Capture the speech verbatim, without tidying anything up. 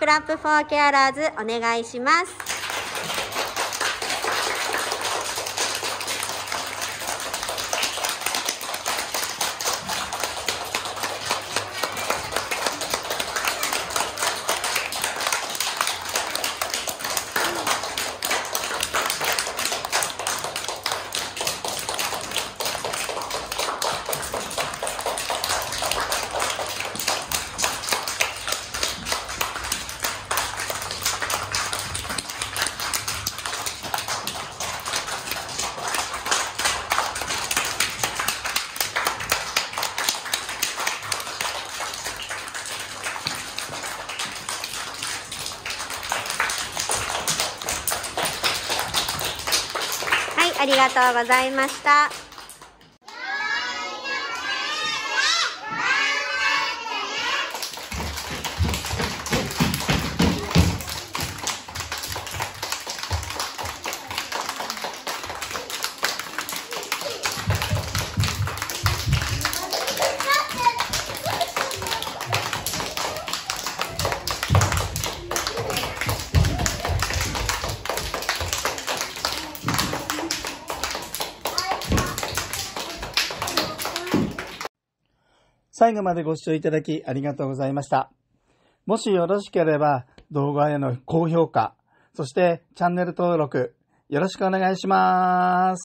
クラップフォーケアラーズお願いします。ありがとうございました。 最後までご視聴いただきありがとうございました。もしよろしければ動画への高評価、そしてチャンネル登録よろしくお願いします。